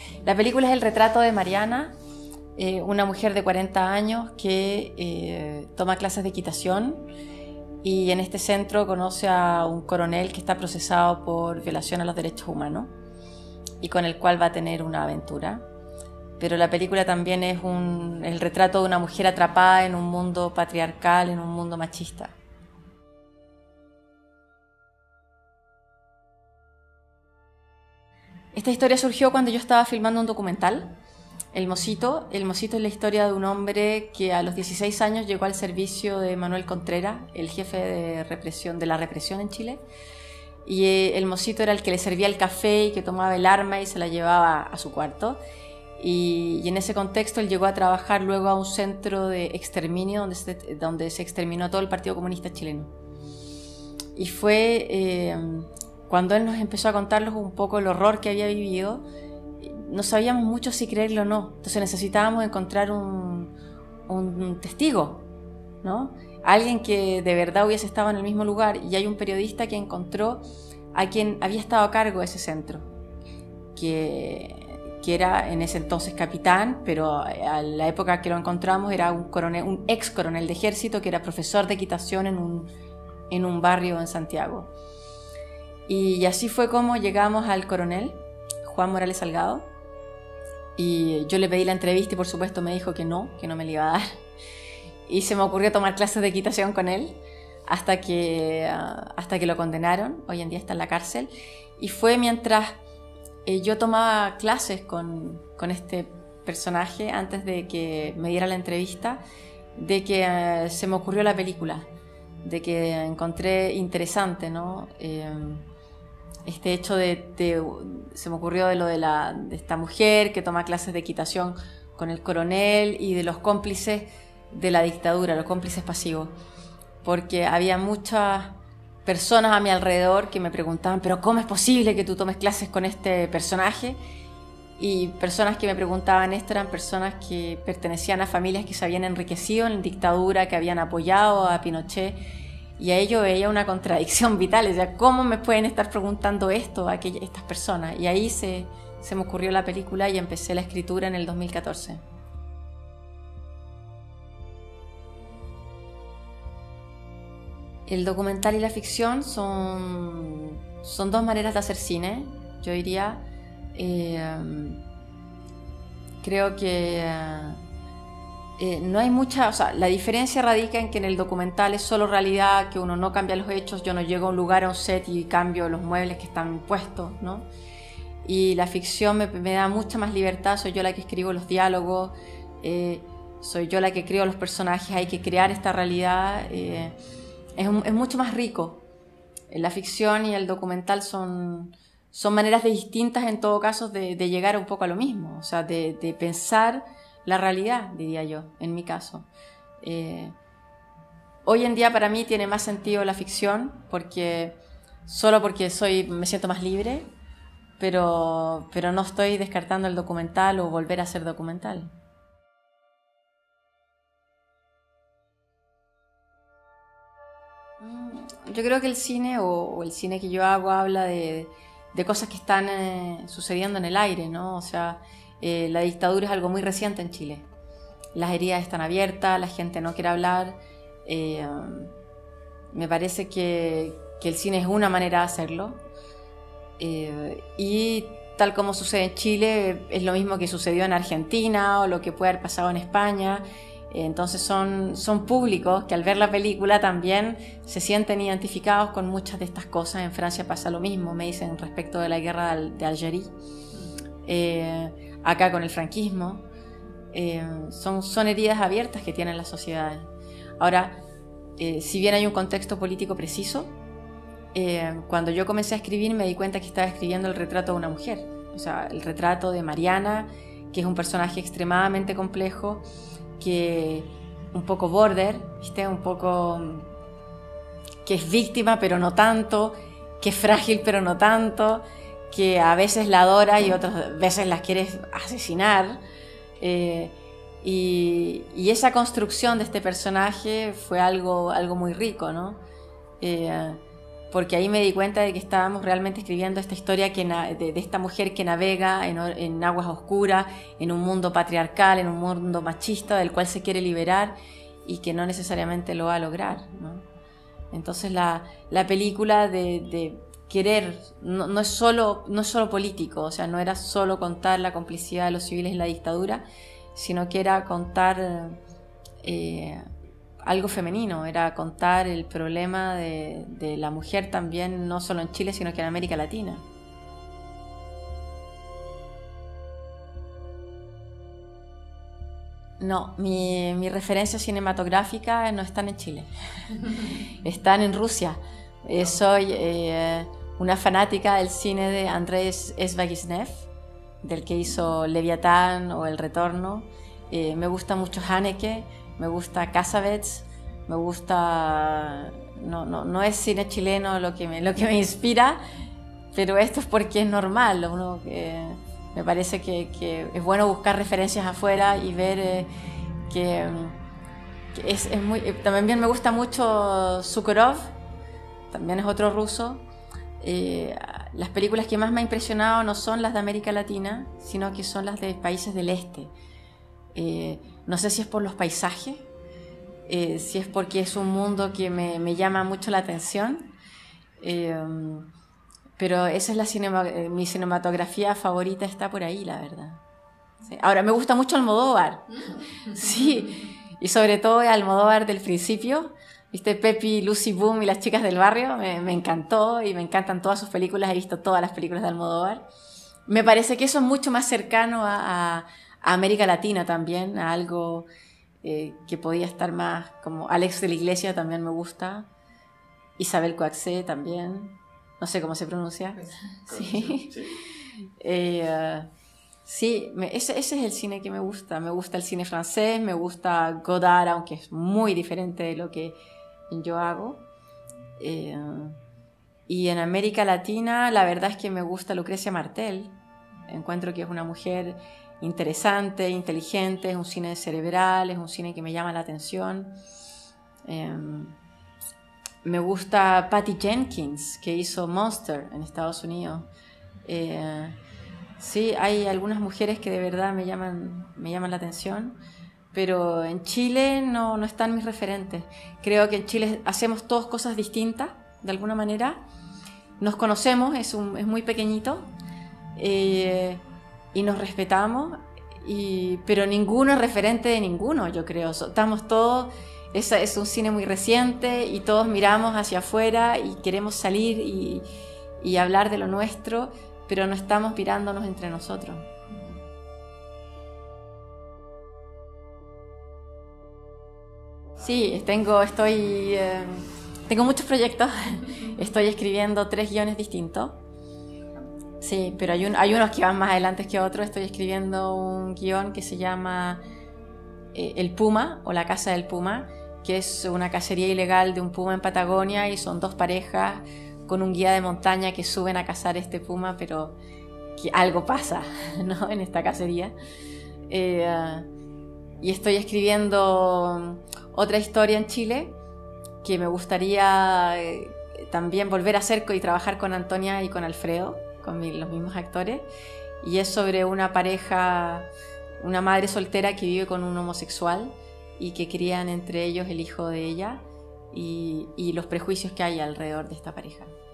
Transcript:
La película es el retrato de Mariana, una mujer de 40 años que toma clases de equitación y en este centro conoce a un coronel que está procesado por violación a los derechos humanos y con el cual va a tener una aventura. Pero la película también es el retrato de una mujer atrapada en un mundo patriarcal, en un mundo machista. Esta historia surgió cuando yo estaba filmando un documental, El Mocito. El Mocito es la historia de un hombre que a los 16 años llegó al servicio de Manuel Contreras, el jefe de la represión en Chile. Y el Mocito era el que le servía el café y que tomaba el arma y se la llevaba a su cuarto. Y en ese contexto él llegó a trabajar luego a un centro de exterminio donde se exterminó a todo el Partido Comunista Chileno. Y fue cuando él nos empezó a contarnos un poco el horror que había vivido, no sabíamos mucho si creerlo o no. Entonces necesitábamos encontrar un testigo, ¿no? Alguien que de verdad hubiese estado en el mismo lugar. Y hay un periodista que encontró a quien había estado a cargo de ese centro, que era en ese entonces capitán, pero a la época que lo encontramos era un ex coronel de ejército que era profesor de equitación en un barrio en Santiago. Y así fue como llegamos al coronel, Juan Morales Salgado, y yo le pedí la entrevista y por supuesto me dijo que no me la iba a dar. Y se me ocurrió tomar clases de equitación con él hasta que lo condenaron. Hoy en día está en la cárcel. Y fue mientras yo tomaba clases con este personaje, antes de que me diera la entrevista, de que se me ocurrió la película, de que encontré interesante, ¿no? Este hecho se me ocurrió de esta mujer que toma clases de equitación con el coronel y de los cómplices de la dictadura, los cómplices pasivos, porque había muchas personas a mi alrededor que me preguntaban, pero ¿cómo es posible que tú tomes clases con este personaje? Y personas que me preguntaban esto eran personas que pertenecían a familias que se habían enriquecido en la dictadura, que habían apoyado a Pinochet, y a ello veía una contradicción vital. O sea, ¿cómo me pueden estar preguntando esto a estas personas? Y ahí se me ocurrió la película y empecé la escritura en el 2014. El documental y la ficción son dos maneras de hacer cine, yo diría. Creo que no hay mucha, o sea, la diferencia radica en que en el documental es solo realidad, que uno no cambia los hechos, yo no llego a un lugar, a un set y cambio los muebles que están puestos, ¿no? Y la ficción me da mucha más libertad, soy yo la que escribo los diálogos, soy yo la que creo los personajes, hay que crear esta realidad. Es mucho más rico. La ficción y el documental son maneras distintas en todo caso de llegar un poco a lo mismo, o sea, de pensar la realidad, diría yo, en mi caso. Hoy en día para mí tiene más sentido la ficción, solo porque me siento más libre, pero no estoy descartando el documental o volver a hacer documental. Yo creo que el cine o el cine que yo hago habla de cosas que están sucediendo en el aire, ¿no? O sea, la dictadura es algo muy reciente en Chile. Las heridas están abiertas, la gente no quiere hablar. Me parece que el cine es una manera de hacerlo. Y tal como sucede en Chile, es lo mismo que sucedió en Argentina o lo que puede haber pasado en España. Entonces son públicos que al ver la película también se sienten identificados con muchas de estas cosas. En Francia pasa lo mismo, me dicen respecto de la guerra de Algeria, acá con el franquismo. Son heridas abiertas que tienen las sociedades. Ahora, si bien hay un contexto político preciso, cuando yo comencé a escribir me di cuenta que estaba escribiendo el retrato de una mujer, o sea, el retrato de Mariana, que es un personaje extremadamente complejo, que un poco border, ¿viste? Un poco que es víctima pero no tanto, que es frágil pero no tanto, que a veces la adora y otras veces la quieres asesinar, y esa construcción de este personaje fue algo muy rico, ¿no? porque ahí me di cuenta de que estábamos realmente escribiendo esta historia de esta mujer que navega en aguas oscuras, en un mundo patriarcal, en un mundo machista del cual se quiere liberar y que no necesariamente lo va a lograr, ¿no? Entonces la película de querer no es solo político, o sea, no era solo contar la complicidad de los civiles en la dictadura, sino que era contar algo femenino, era contar el problema de la mujer también, no solo en Chile, sino que en América Latina. No, mi referencia cinematográfica no están en Chile, están en Rusia. Soy una fanática del cine de Andrei Zvyagintsev, del que hizo Leviatán o El Retorno. Me gusta mucho Haneke, me gusta Cassavetes, me gusta... No es cine chileno lo que me inspira, pero esto es porque es normal. Me parece que es bueno buscar referencias afuera y ver que es muy... También me gusta mucho Sukharov, también es otro ruso. Las películas que más me han impresionado no son las de América Latina, sino que son las de países del este. No sé si es por los paisajes, si es porque es un mundo que me llama mucho la atención, pero esa es mi cinematografía favorita, está por ahí, la verdad. Sí. Ahora, me gusta mucho Almodóvar, sí, y sobre todo Almodóvar del principio, ¿viste? Pepi, Lucy Boom y las chicas del barrio, me encantó, y me encantan todas sus películas, he visto todas las películas de Almodóvar. Me parece que eso es mucho más cercano a América Latina también, a algo que podía estar más, como Alex de la Iglesia también me gusta, Isabel Coixet también, no sé cómo se pronuncia. Sí. Sí, ese es el cine que me gusta el cine francés, me gusta Godard, aunque es muy diferente de lo que yo hago. Y en América Latina la verdad es que me gusta Lucrecia Martel, encuentro que es una mujer interesante, inteligente, es un cine cerebral, es un cine que me llama la atención. Me gusta Patty Jenkins, que hizo Monster en Estados Unidos. Sí, hay algunas mujeres que de verdad me llaman la atención, pero en Chile no están mis referentes. Creo que en Chile hacemos todas cosas distintas, de alguna manera. Nos conocemos, es muy pequeñito, y nos respetamos, pero ninguno es referente de ninguno, yo creo. Estamos todos, es un cine muy reciente y todos miramos hacia afuera y queremos salir y hablar de lo nuestro, pero no estamos mirándonos entre nosotros. Sí, tengo muchos proyectos, estoy escribiendo 3 guiones distintos. Sí, pero hay unos que van más adelante que otros. Estoy escribiendo un guión que se llama El Puma o La Casa del Puma, que es una cacería ilegal de un puma en Patagonia y son 2 parejas con un guía de montaña que suben a cazar este puma, pero que algo pasa, ¿no?, en esta cacería. Y estoy escribiendo otra historia en Chile que me gustaría también volver a hacer y trabajar con Antonia y con Alfredo, con los mismos actores, y es sobre una pareja, una madre soltera que vive con un homosexual y que crían entre ellos el hijo de ella y los prejuicios que hay alrededor de esta pareja.